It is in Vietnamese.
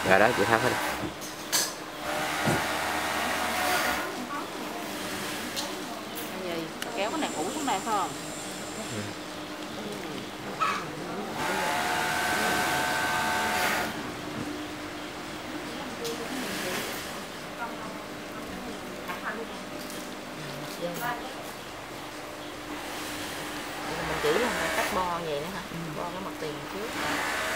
Rồi đó chị tháo hết đi. Gì? Kéo cái này ủ xuống đây phải không? Mình chỉ là cắt bo vậy nữa hả? Bo cái mặt tiền trước.